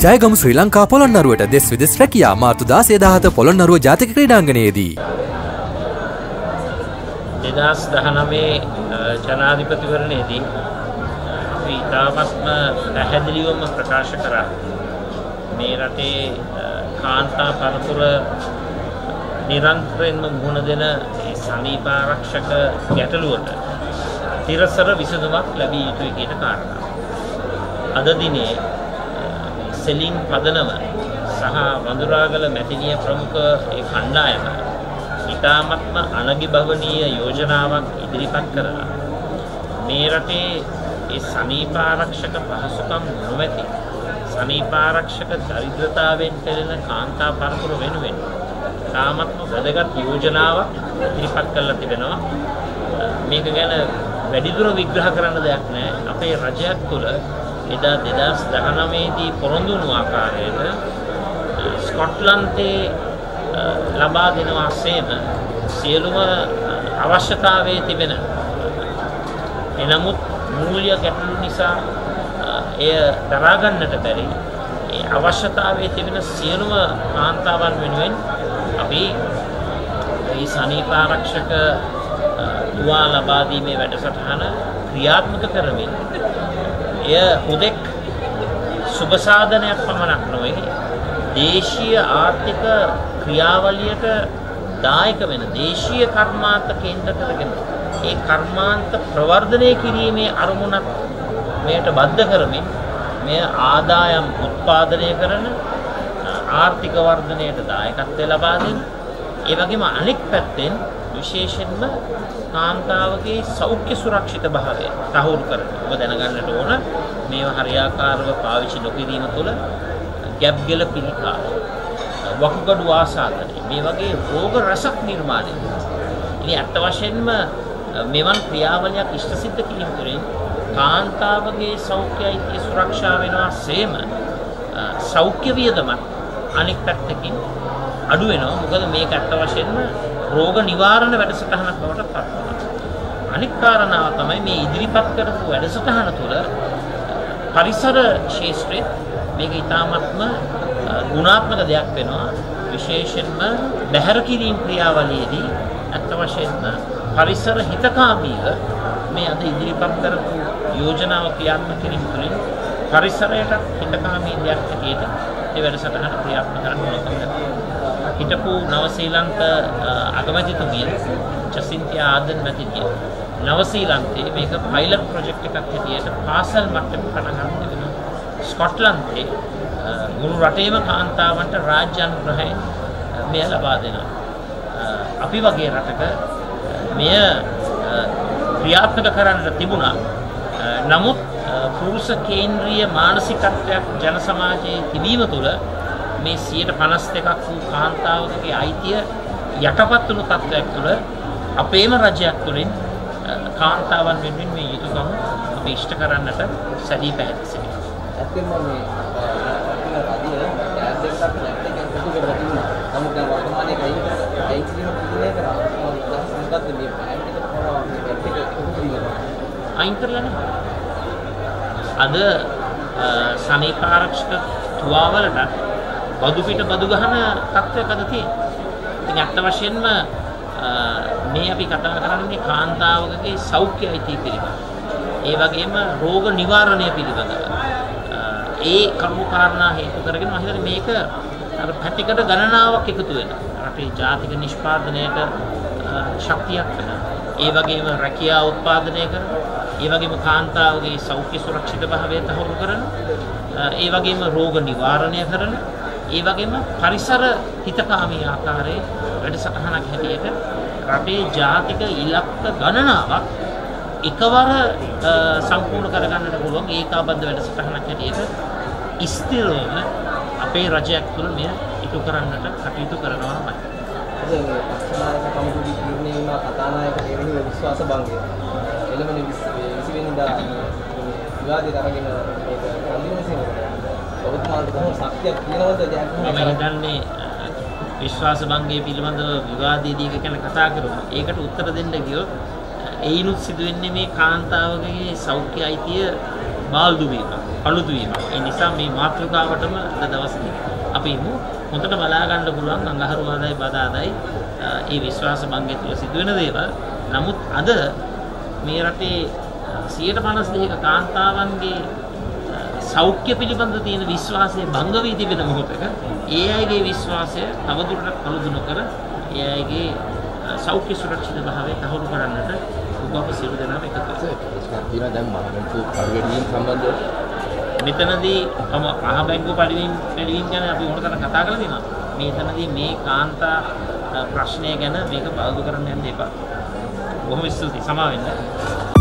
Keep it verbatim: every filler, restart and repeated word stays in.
ජයගමු ශ්‍රී ලංකා පොළොන්නරුවට දෙස් විදෙස් රැකියා මාර්තු දාසය දාහත පොළොන්නරුව ජාතික ක්‍රීඩාංගණයේදී දෙදහස් දහනවය ජනාධිපතිවරණයේදී අපි ඉතාමත්ම පැහැදිලිවම ප්‍රකාශ කරා මේ රටේ කාන්තා පරපුර නිරන්තරයෙන්ම මුහුණ දෙන ඒ සමීප ආරක්ෂක ගැටලුවට තිරසර විසඳුමක් ලැබිය යුතුයි කියන කාරණා. අද දිනේ සෙලින් පදනම සහ වඳුරාගල මැතිනිය ප්‍රමුඛ ඒ කණ්ඩායම ඉතාමත්ම අනගිභවනීය යෝජනාවක් ඉදිරිපත් කරලා මේ රටේ ඒ සමීප ආරක්ෂක පහසුකම් නොමැති සමීප ආරක්ෂක දරිද්‍රතාවෙන් පෙළෙන කාන්තා පරපුර වෙනුවෙන් ඉතාමත්ම වැදගත් යෝජනාවක් ඉදිරිපත් කරලා තිබෙනවා. මේක ගැන වැඩිදුර විග්‍රහ කරන්න දෙයක් නැහැ. අපේ රජයක් තුළ එදා දෙදහස් දහනවය දී පොරොන්දු වුණු ආකාරයට ස්කොට්ලන්තයේ ලබා දෙනවා සේම සියලුම අවශ්‍යතාවයේ තිබෙන එනමුත් මූල්‍ය ගැටලු නිසා එය දරා ගන්නට බැරි ඒ අවශ්‍යතාවයේ තිබෙන සියලුම කාන්තාවන් වෙනුවෙන් අපි මේ සනීප ආරක්ෂක දුවා ලබා දීමේ වැඩසටහන ක්‍රියාත්මක කරමින් එය හුදෙක් සුබ සාධනයක් පමණක් නොවේ දේශීය ආර්ථික ක්‍රියාවලියට දායක වෙන දේශීය කර්මාන්ත කේන්ද්‍ර කරගෙන ඒ කර්මාන්ත ප්‍රවර්ධනය කිරීමේ අරමුණක් මෙයට බද්ධ කරමින් මෙය ආදායම් උත්පාදනය කරන ආර්ථික වර්ධනයට දායකත්වය ලබා දෙන ඒ වගේම අනෙක් පැත්තෙන් විශේෂයෙන්ම කාන්තාවගේ සෞඛ්‍ය සුරක්ෂිත භාවය තහවුරු කරන ඔබ දැනගන්නට ඕන මේවා හරියාකාරව පාවිච්චි නොකිරීම තුළ ගැබ් ගෙල පිළිකා වකුගඩු ආසාදනය මේ වගේ රෝග රසක් නිර්මාණය වෙනවා. ඉතින් අත් වශයෙන්ම මෙවන් ක්‍රියාවලියක් ඉෂ්ට සිද්ධ කිරීම තුළින් කාන්තාවගේ සෞඛ්‍යයි සුරක්ෂා වෙනවා සේම සෞඛ්‍ය වියදමක් අනෙක් පැත්තකින් අඩු වෙනවා. මොකද මේක අත් වශයෙන්ම රෝග නිවාරණ වැඩසටහනක් බවට පත් වෙනවා. අනෙක් කාරණාව තමයි මේ ඉදිරිපත් කරපු වැඩසටහන තුළ පරිසර ශාස්ත්‍රයේ මේක ඉතාමත්ම ගුණාත්මක දෙයක් වෙනවා. විශේෂයෙන්ම බැහැර කිරීම ක්‍රියාවලියේදී අත් වශයෙන්ම පරිසර හිතකාමීව මේ අද ඉදිරිපත් කරපු යෝජනාව ක්‍රියාත්මක කිරීම තුළින් පරිසරයට හිතකාමී දෙයක් හැටියට මේ වැඩසටහන ක්‍රියාත්මක කරන්න ඕන. හිටපු නවසීලන්ත අගමැතිතුමිය ජසින්තියා ආදන් මැතිනිය නවසීලන්තයේ මේක පයිලට් ප්‍රොජෙක්ට් එකක් හැටියට පාසල් මට්ටමේ පටන් ගන්න තිබෙනවා. ස්කොට්ලන්තයේ මුළු රටේම කාන්තාවන්ට රාජ්‍ය අනුග්‍රහයෙන් මෙය ලබා දෙනවා. අපි වගේ රටක මෙය ක්‍රියාත්මක කරන්නට තිබුණා. නමුත් පුරුෂ කේන්ද්‍රීය මානසිකත්වයක් ජන සමාජයේ තිබීම තුළ මේ සියයට පනස් දෙකක් වූ කාන්තාවකගේ අයිතිය යටපත් වුණු තත්ත්වයක් තුළ අපේම රජයක් තුළින් කාන්තාවන් වෙනුවෙන් මේ යුතුකම අපි ඉෂ්ට කරන්නට සැදී පැහැදිලි සිටිනවා. ඇත්තෙන්ම මේ රජය ඈත් දෙකක් නැත්නම් පොදු කරලා තිබුණා. නමුත් දැන් වර්තමානයේ කයි කයි කිරීම පිළිලේ කරා. මොකක්ද මේ පැහැදිලි කරනවා මේ පැත්ත එක එකතු කිරීම. අයින් කරලා නැහැ. අද සනීප ආරක්ෂක තුවාවලට බදු පිට බදු ගහන තත්ත්වයක් අද තියෙනවා. ඉතින් අත් වශයෙන්ම මේ අපි කතා කරන්නේ කාන්තාවකගේ සෞඛ්‍ය අයිතිය පිළිබඳව. ඒ වගේම රෝග නිවාරණය පිළිබඳව. ඒ කරුණු කාරණා හේතු කරගෙන මම හිතන්නේ මේක අර පැතිකඩ ගණනාවක් එකතු වෙනවා. අපේ ජාතික නිෂ්පාදනයට ශක්තියක් වෙනවා. ඒ වගේම රැකියාව උත්පාදනය කරනවා. ඒ වගේම කාන්තාවගේ සෞඛ්‍ය සුරක්ෂිත භාවය තහවුරු කරනවා. ඒ වගේම රෝග නිවාරණය කරනවා. ඒ වගේම පරිසර හිතකාමී ආකාරයේ වැඩසටහනක් හැටියට රටේ ජාතික ඉලක්ක ගණනාවක් එකවර සම්පූර්ණ කරගන්නට පුළුවන් ඒකාබද්ධ වැඩසටහනක් හැටියට ස්ථිරවම අපේ රජයක් තුළ මෙය ඉටු කරන්නට කටයුතු කරනවාමයි. අද මේ පක්ෂනායක කමිටුවේ තීරණය වුණා කතානායක දෙවෙනි විශ්වාස භංගය. එළමෙන විසි වෙනිදා විවාදයට අරගෙන මේක අන්තිමසෙම ඔබතුමාට කොහොම ශක්තියක් තියෙනවද ජයග්‍රහණය මම හිතන්නේ විශ්වාස භංගය පිළිබඳව විවාදයේදී ගැන කතා කරමු. ඒකට උත්තර දෙන්න ගියොත් ඒිනුත් සිදුවෙන්නේ මේ කාන්තාවකගේ සෞඛ්‍ය අයිතිය බාල්දු වීම, අලුත් වීම. ඒ නිසා මේ මාතෘකාවටම අද දවසේ අපි හොඳට බලා ගන්න පුළුවන් අඟහරුවාදයි බදාදයි ඒ විශ්වාස භංගය තුළ සිදුවෙන දේවල්. නමුත් අද මේ රටේ සියයට පනස් දෙකක කාන්තාවන්ගේ සෞඛ්‍ය පිළිබඳ තියෙන විශ්වාසය භංග වී තිබෙන මොහොතක ඒ අයගේ විශ්වාසය තවදුරටත් පළුදු නොකර ඒ අයගේ සෞඛ්‍ය සුරක්ෂිත භාවය තහවුරු කරන්නට ඔබ සියලු දෙනාම එකතු වෙනවා. දැන් මහබැංකු පරිවර්තන සම්බන්ධව මෙතනදී මම මහ බැංකු පරිවර්තන පරිවර්තන ගැන අපි මොනතරම් කතා කරලා තියෙනවා. මෙතනදී මේ කාන්තා ප්‍රශ්නය ගැන මේක බාධා කරන්න යන්න එපා. බොහොම ස්තුතියි. සමා වෙන්න.